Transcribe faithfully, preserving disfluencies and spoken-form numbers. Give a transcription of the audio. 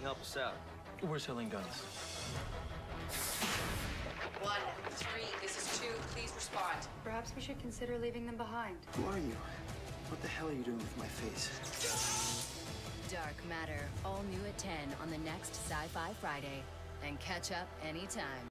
help us out. We're selling guns. One, three, this is two, please respond. Perhaps we should consider leaving them behind. Who are you? What the hell are you doing with my face? Dark Matter, all new at ten on the next Sci-Fi Friday. And catch up anytime.